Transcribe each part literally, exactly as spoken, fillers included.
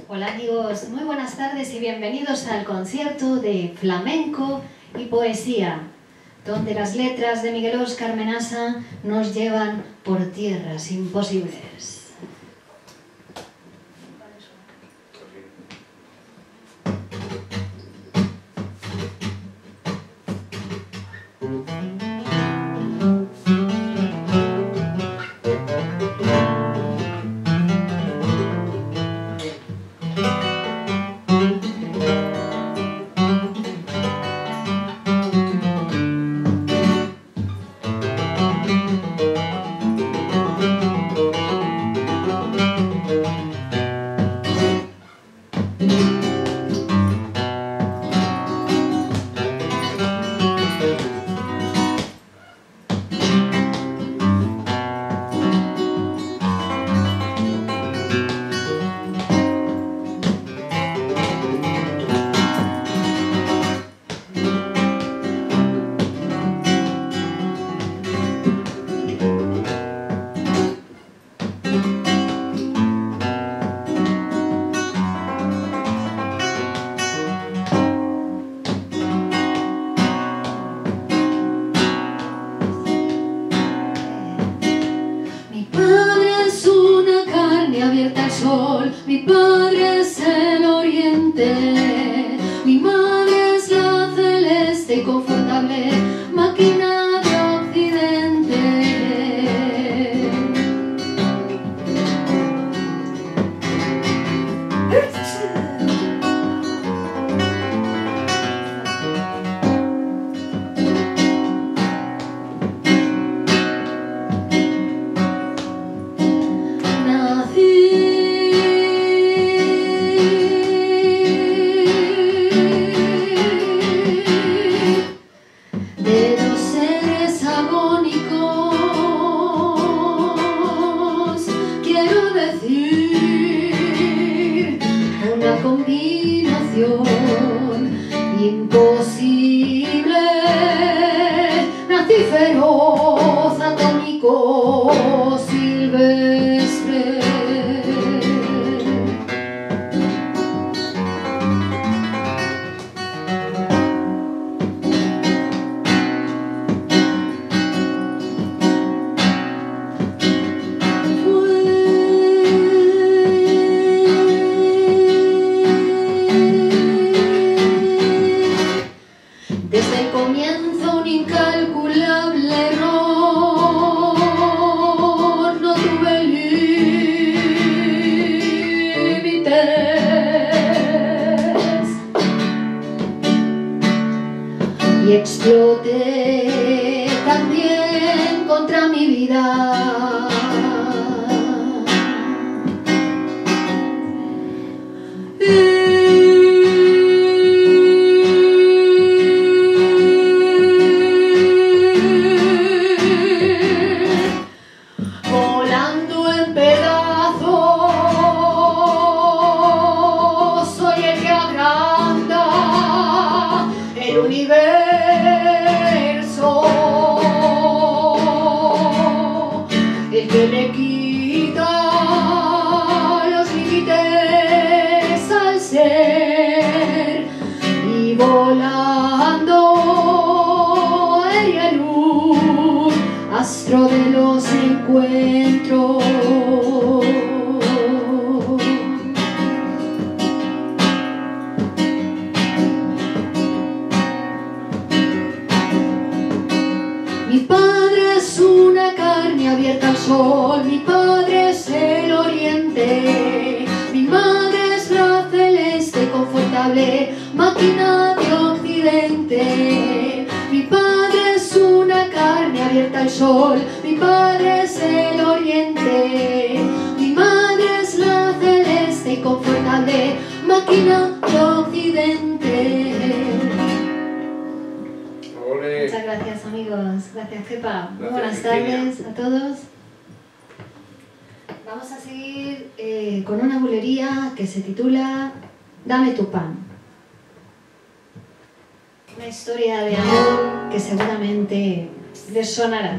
Hola amigos, muy buenas tardes y bienvenidos al concierto de flamenco y poesía, donde las letras de Miguel Óscar Menasa nos llevan por tierras imposibles. Mi padre es el oriente, mi madre es la celeste y confortable máquina de occidente. Imposible, nací feroz, atómico, silvestre. Desde el comienzo un incalculable error, no tuve límites y exploté también contra mi vida. El universo, el que le quita los límites al ser, y volando aérea luz, astro de los encuentros. Mi padre es una carne abierta al sol, mi padre es el oriente, mi madre es la celeste confortable máquina de occidente. Mi padre es una carne abierta al sol, mi padre es el oriente, mi madre es la celeste confortable máquina de occidente. Muchas gracias amigos, gracias Kepa, muy buenas tardes a todos. Vamos a seguir eh, con una bulería que se titula Dame tu pan. Una historia de amor que seguramente les sonará.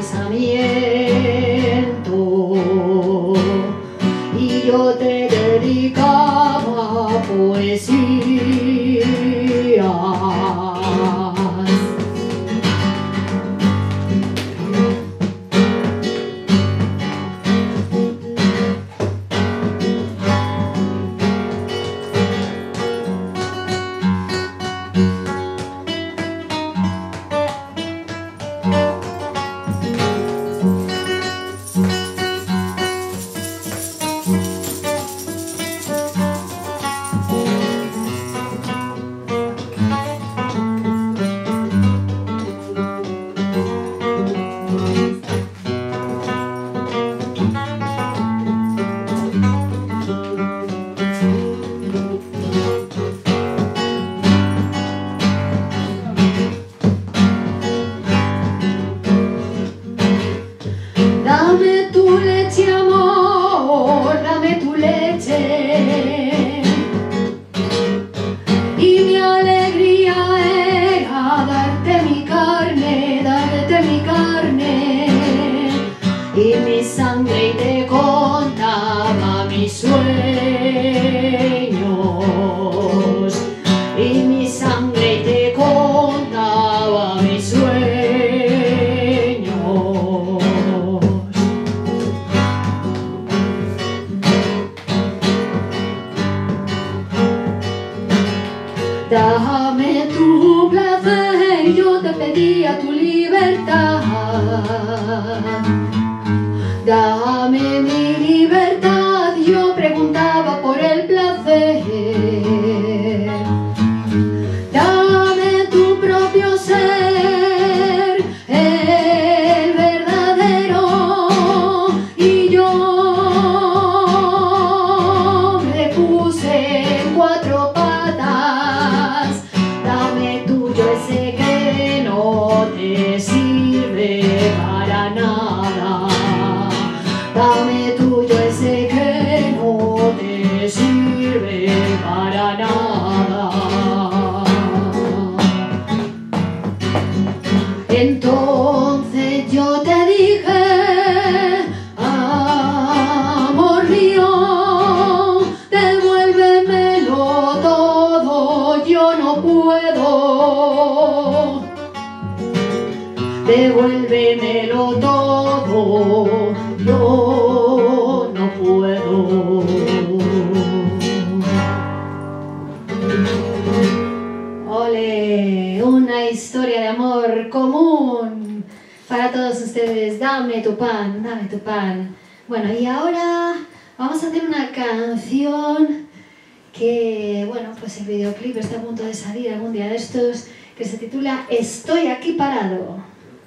pensamiento y yo te dedicaba poesías. Dame tu leche, amor, dame tu leche. Y mi alegría era darte mi carne, darte mi carne. Y mi sangre y te contaba mis sueños. Y mi sangre y te contaba mis sueños. Dame tu placer, yo te pedía tu libertad. Dame mi libertad, yo preguntaba por el placer. Dame tu propio ser, el verdadero, y yo me puse en cuatro patas. Dame tuyo ese que no te sirve para nada. Dame tuyo ese que no te sirve para nada. Entonces yo te dije, amor mío, devuélvemelo todo, yo no puedo. Devuélvemelo todo, yo no puedo. Ole, una historia de amor común para todos ustedes. Dame tu pan, dame tu pan. Bueno, y ahora vamos a hacer una canción que, bueno, pues el videoclip está a punto de salir algún día de estos, que se titula Estoy aquí parado.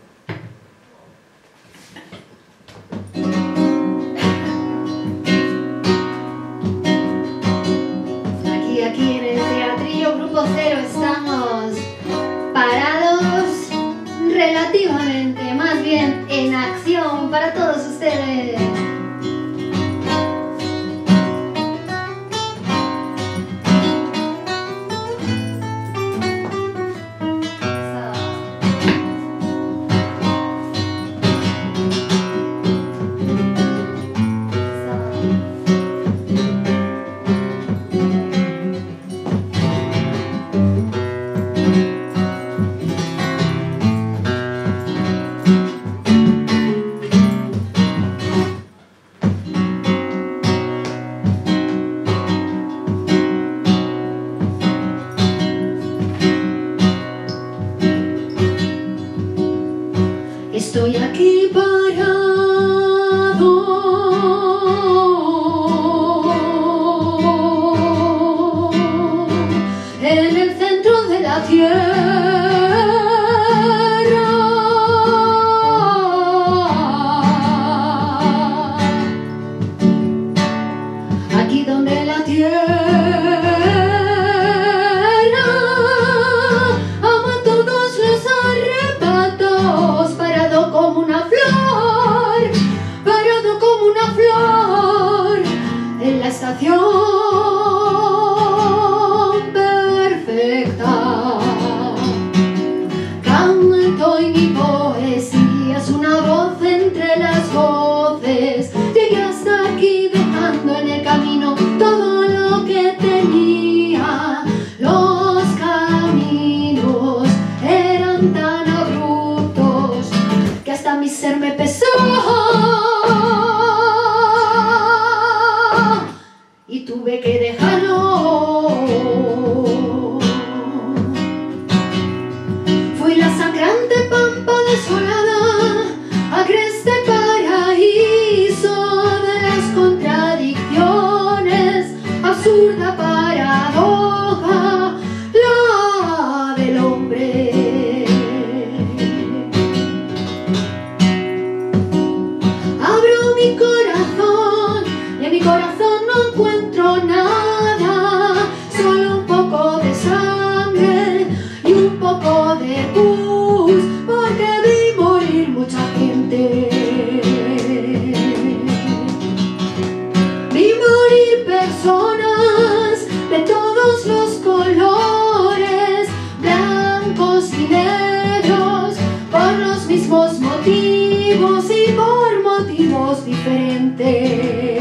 Aquí, aquí en el Teatrillo Grupo Cero estamos parados relativamente, más bien en acción para todos ustedes. Estoy aquí parado en el centro de la tierra, aquí donde la tierra ama todos los arrebatos, parado como una flor, parado como una flor en la estación perfecta. Canto y mi poesía es una voz mi ser me pesó y tuve que dejarlo. Fui la sangrante pampa desolada, agreste paraíso de las contradicciones, absurda paradoja, la del hombre. Abro mi corazón y en mi corazón no encuentro nada, solo un poco de sangre y un poco de pus, porque vi morir mucha gente. Vi morir personas de todos los colores, blancos y negros, por los mismos motivos y por motivos diferentes.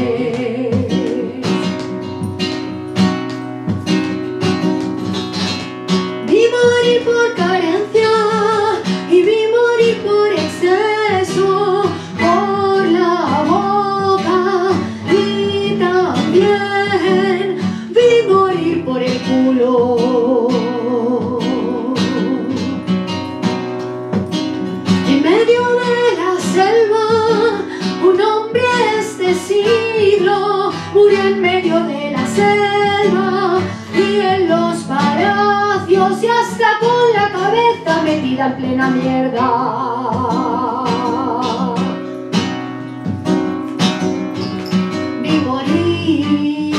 Vi morir por carencia y vi morir por exceso, por la boca, y también vi morir por el culo. En medio de la selva, un hombre este siglo murió en medio de la selva y en los palacios y hasta con la cabeza metida en plena mierda. Vi morir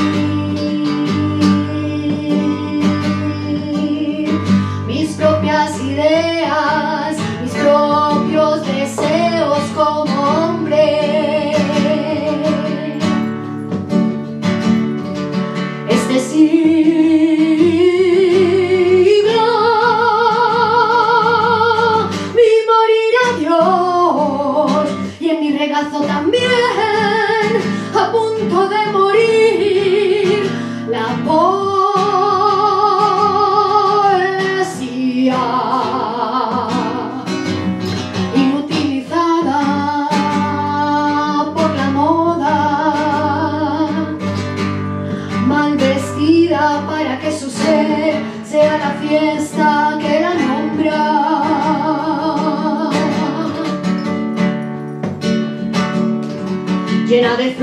mis propias ideas, mis propios deseos como hombre. Este siglo vi morir a Dios y en mi regazo también, a punto de morir, la poesía. Inutilizada por la moda, mal vestida para que su ser sea la fiesta que la nombra. Llena de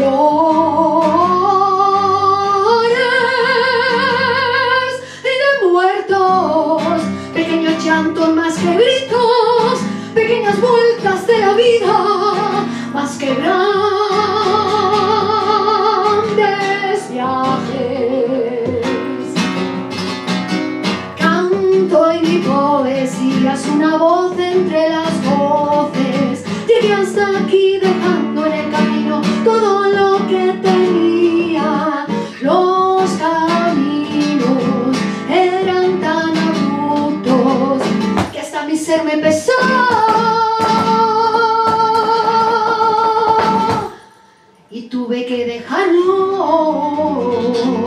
flores y de muertos, pequeños llantos más que gritos, pequeñas vueltas de la vida más que grandes viajes. Canto y mi poesía es una voz entre las voces. Llegué hasta aquí dejando en el camino todo lo que tenía. Los caminos eran tan abruptos que hasta mi ser me pesó y tuve que dejarlo.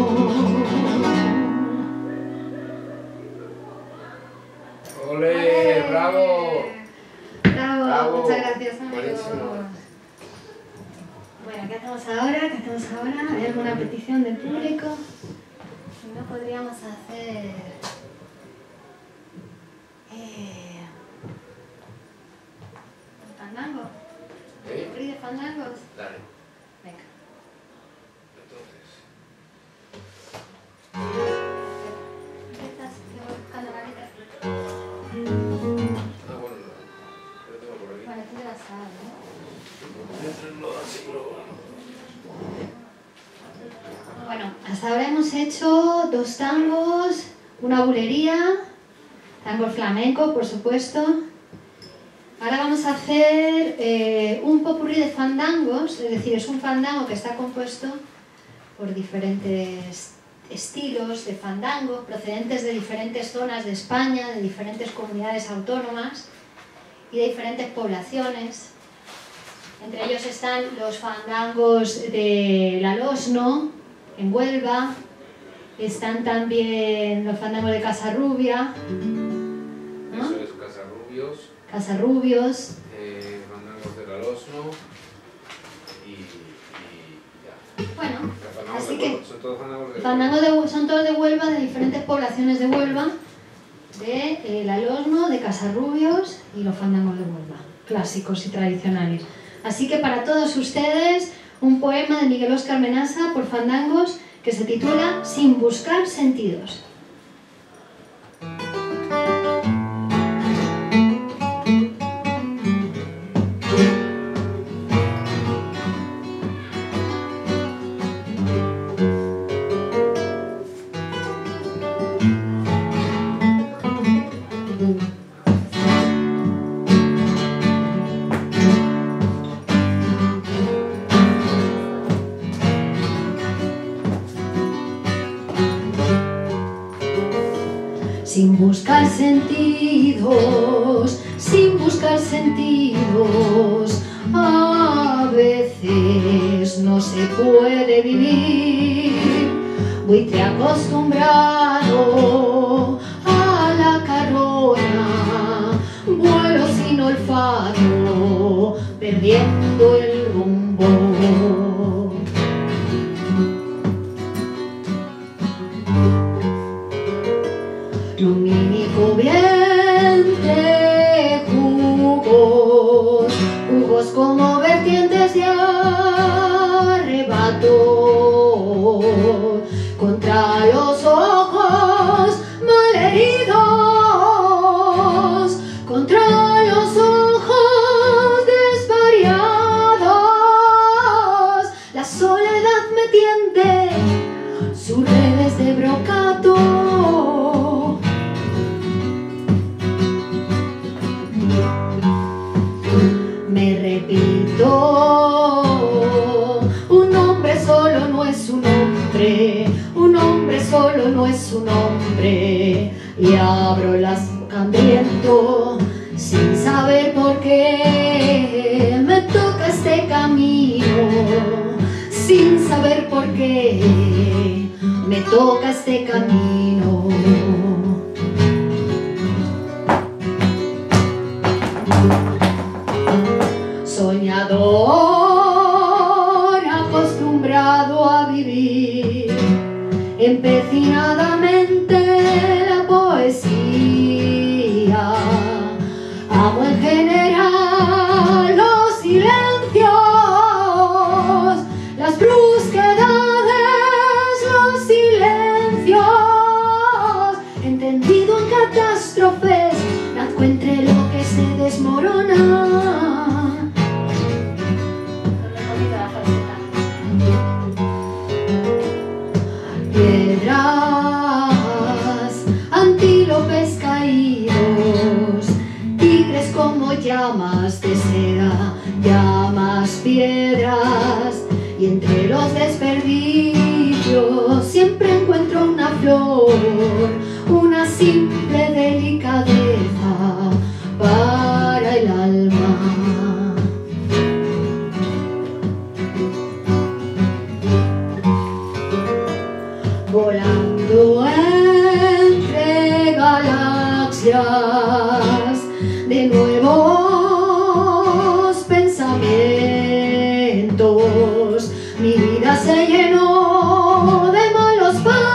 ¡Ole! ¡Bravo! Bravo, Bravo. muchas gracias, amigos. Buenísimo. Bueno, ¿qué hacemos ahora? ¿Qué hacemos ahora? ¿Hay alguna petición del público? Si no, podríamos hacer... Eh, ¿un fandango? ¿Eh? ¿Un de fandangos? Dale. Venga. Entonces. ¿Empiezas? Que voy buscando la letra. Ah, bueno, no. Yo lo tengo por aquí. Vale, tú te la sabes, ¿no? Voy a hacerlo así, pero... Bueno, hasta ahora hemos hecho dos tangos, una bulería, tango flamenco, por supuesto. Ahora vamos a hacer eh, un popurrí de fandangos, es decir, es un fandango que está compuesto por diferentes estilos de fandango procedentes de diferentes zonas de España, de diferentes comunidades autónomas y de diferentes poblaciones. Entre ellos están los fandangos de La Losno, en Huelva, están también los fandangos de Casarrubia, ¿no? Eso es Casarrubios. Casarrubios, Eh, fandangos al osno y, y ya. Bueno, Fandangos así de que Huelva, son todos fandangos de fandangos de, son todos de Huelva, de diferentes poblaciones de Huelva, de El Alosno, de Casarrubios y los fandangos de Huelva, clásicos y tradicionales. Así que para todos ustedes, un poema de Miguel Óscar Menasa por fandangos que se titula Sin buscar sentidos. Sin buscar sentidos, sin buscar sentidos, a veces no se puede vivir. Buitre acostumbrado a la carroña, vuelo sin olfato, perdiendo el rumbo. Lumínico vientre, jugos, jugos como vertientes de arrebato, contra los ojos malheridos, contra los ojos desvariados, la soledad me tiende sus redes de brocato. Me repito, un hombre solo no es un hombre, un hombre solo no es un hombre, y abro las boca hambriento sin saber por qué me toca este camino, sin saber por qué me toca este camino. Soñador, acostumbrado a vivir empecinadamente la poesía, amo en general los silencios, las brusquedades, los silencios, entendido en catástrofes, nazco entre lo que se desmorona. Piedras, antílopes caídos, tigres como llamas de seda, llamas, piedras, y entre los desperdicios siempre encuentro una flor, una simple delicadeza para el alma. Volando entre galaxias de nuevos pensamientos, mi vida se llenó de malos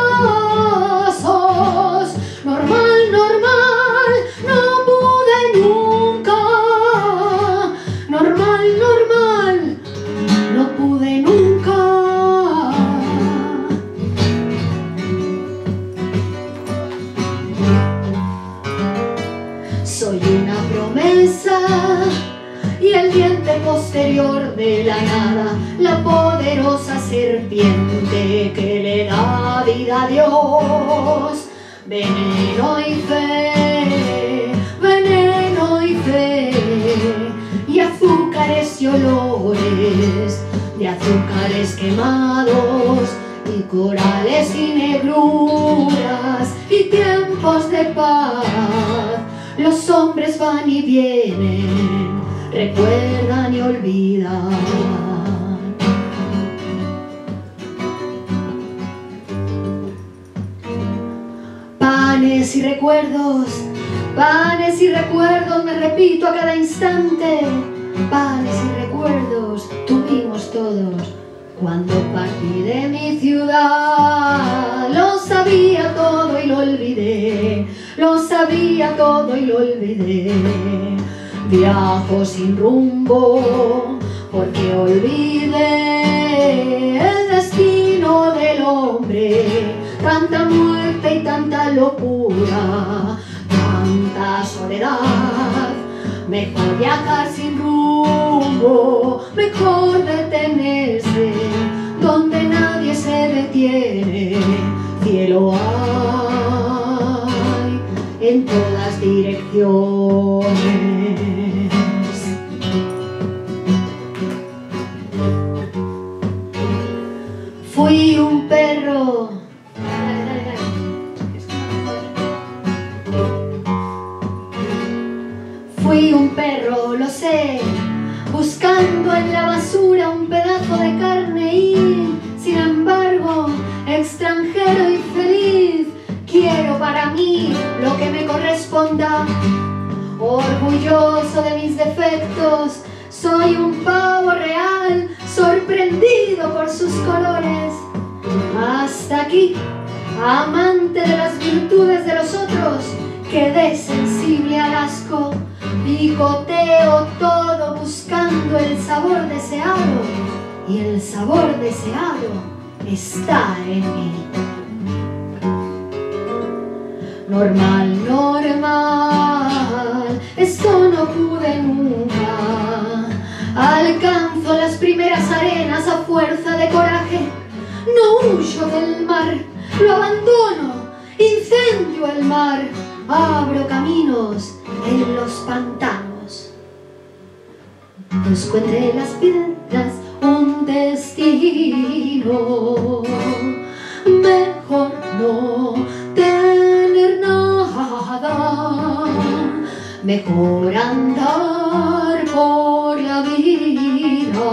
pasos. Normal, normal, no pude nunca. Normal, normal, no pude nunca. Soy una promesa y el diente posterior de la nada, la poderosa serpiente que le da vida a Dios. Veneno y fe, veneno y fe, y azúcares y olores de azúcares quemados, y corales y negruras y tiempos de paz. Los hombres van y vienen, recuerdan y olvidan. Panes y recuerdos, panes y recuerdos, me repito a cada instante. Panes y recuerdos. Cuando partí de mi ciudad, lo sabía todo y lo olvidé, lo sabía todo y lo olvidé. Viajo sin rumbo porque olvidé el destino del hombre, tanta muerte y tanta locura, tanta soledad. Mejor viajar sin rumbo, mejor detenerse donde nadie se detiene. Cielo hay en todas direcciones. Fui un perro. Dale, dale, dale. Fui un perro, lo sé, buscando en la basura un pedazo de carne y, sin embargo, extranjero y feliz, quiero para mí lo que me corresponda. Orgulloso de mis defectos, soy un pavo real, sorprendido por sus colores. Hasta aquí, amante de las virtudes de los otros, quedé sensible al asco. Picoteo todo buscando el sabor deseado, y el sabor deseado está en mí. Normal, normal, esto no pude nunca. Alcanzo las primeras arenas a fuerza de coraje. No huyo del mar, lo abandono, incendio el mar, abro caminos en los pantanos. Busco entre las piedras un destino, mejor no tener nada, mejor andar por la vida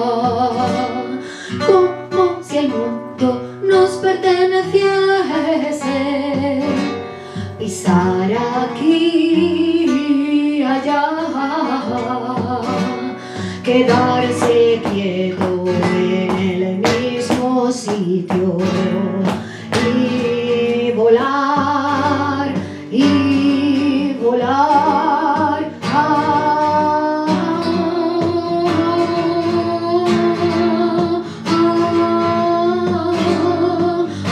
como si el mundo nos perteneciese. Pisar aquí, allá, quedarse quieto en el mismo sitio y volar, y volar. Ah, ah, ah,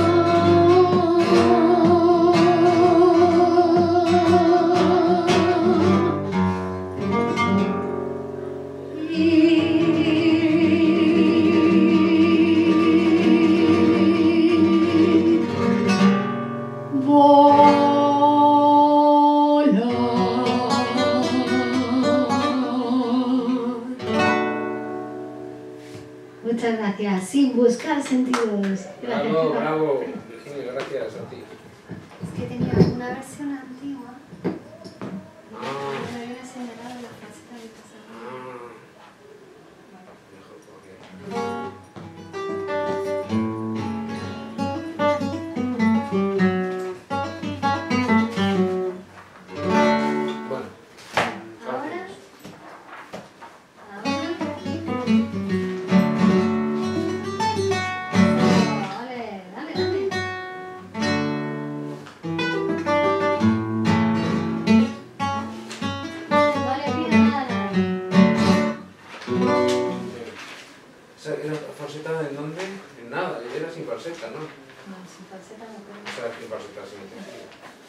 Muchas gracias, sin buscar sentidos. Gracias. Bravo, bravo. Virginia, gracias a ti. Es que tenía una versión antigua. Ah. Me había señalado la faceta de pasado. Bueno. Ahora. ¿Falseta en dónde? En nada, era sin falseta, ¿no? No, sin falseta no puedo. O sea, sin falseta, sin intención.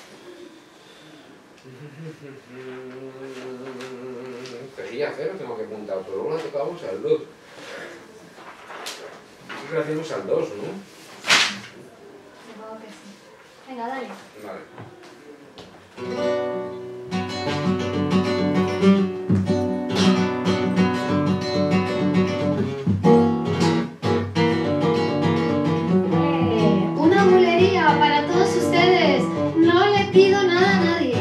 Quería hacer, tengo que apuntar, pero luego la tocamos al dos. Creo que la hacemos al dos, ¿no? Supongo que sí. Venga, dale. Vale. Para todos ustedes, no le pido nada a nadie.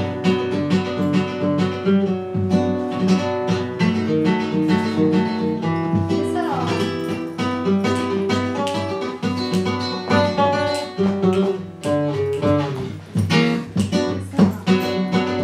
Eso. Eso.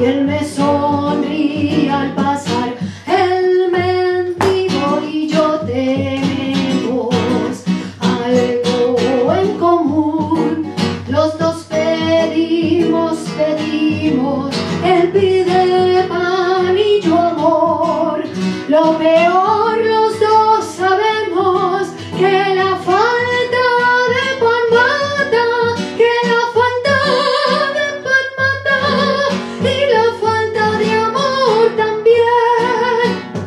y él me sonríe al pasar. El mendigo y yo tenemos algo en común, los dos pedimos, pedimos, él pide pan y yo amor. Lo peor, los dos sabemos que la falta de pan mata, que la falta de pan mata, y la falta de amor también.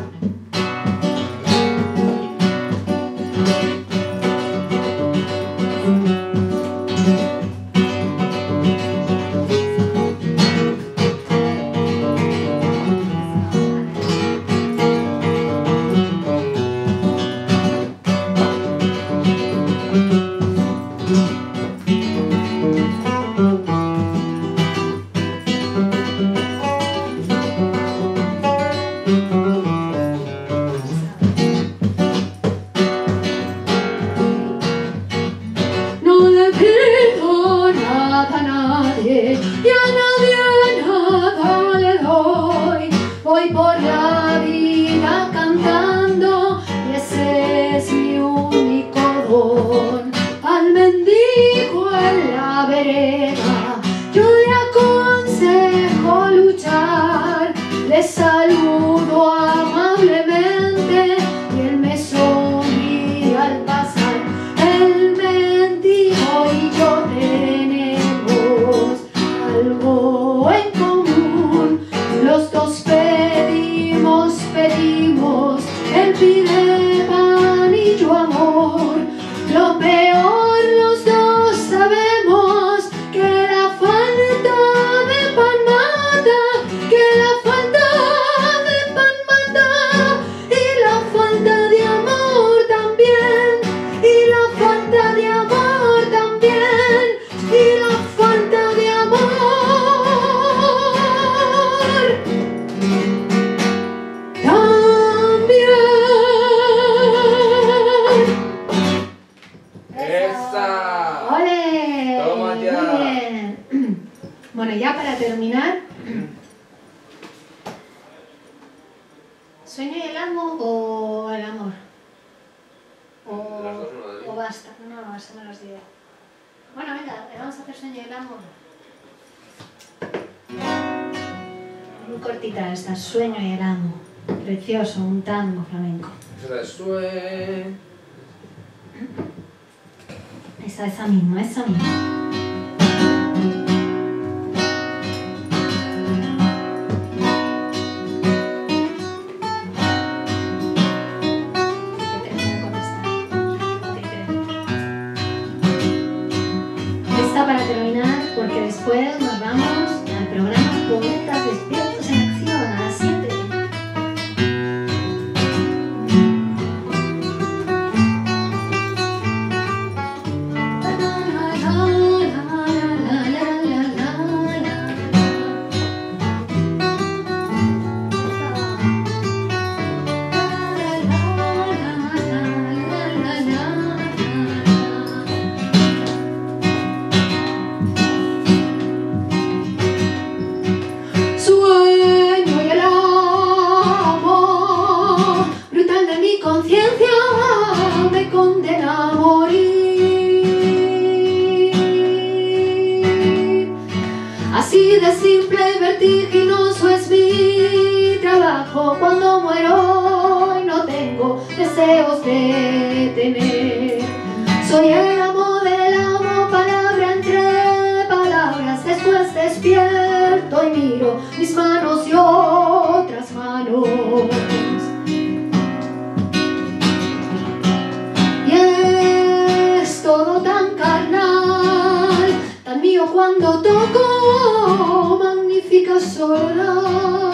No le pido nada a nadie y a nadie nada le doy. Voy por la vida cantando y ese es mi único don. Al mendigo en la vereda yo le aconsejo luchar, le saludo amablemente y él me sonríe al pasar. El mendigo y yo tenemos algo en común, los dos pedimos, pedimos, él pide pan y yo amor. Lo peor, los dos sabemos que la falta de pan mata, que la falta de pan mata, y la falta de amor también, y la falta de amor también, y la falta de amor también. ¡Esa! ¡Ole! Toma ya. Muy bien. Bueno, ya para terminar, ¿sueño y el amo o el amor? O, Las dos no, ¿eh? o basta, no, eso me los digo. Bueno, venga, vamos a hacer sueño y el amo. Muy cortita esta, sueño y el amo. Precioso, un tango flamenco. Esa es sue. Esa, esa misma, esa misma. Que termine con esta. Esta para terminar, porque después nos vamos al programa Poetas Despiertos en Acción a las siete. Sueño y el amor brutal de mi conciencia me condena a morir. Así de simple y vertiginoso es mi trabajo cuando muero y no tengo deseos de tener. Soy el amo del amo, palabra entre palabras, después despierto y miro mis manos y otras manos. Y es todo tan carnal, tan mío cuando toco magnífica soledad.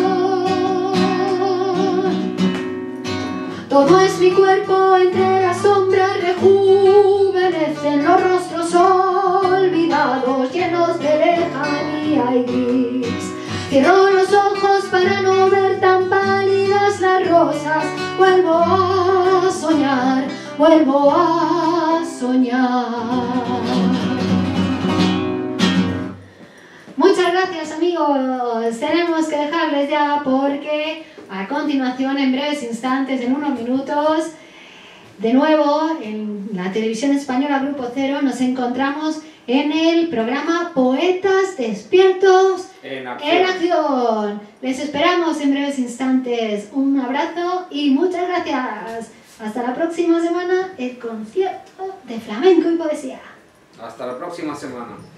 Todo es mi cuerpo, entre las sombras rejuvenecen los rostros olvidados, llenos de lejanía y gris. Cierro los ojos para no ver tan pálidas las rosas. Vuelvo a soñar, vuelvo a soñar. Muchas gracias. gracias, amigos. Tenemos que dejarles ya porque a continuación, en breves instantes, en unos minutos, de nuevo en la televisión española Grupo Cero nos encontramos en el programa Poetas Despiertos En acción. en acción. Les esperamos en breves instantes. Un abrazo y muchas gracias. Hasta la próxima semana, el concierto de flamenco y poesía. Hasta la próxima semana.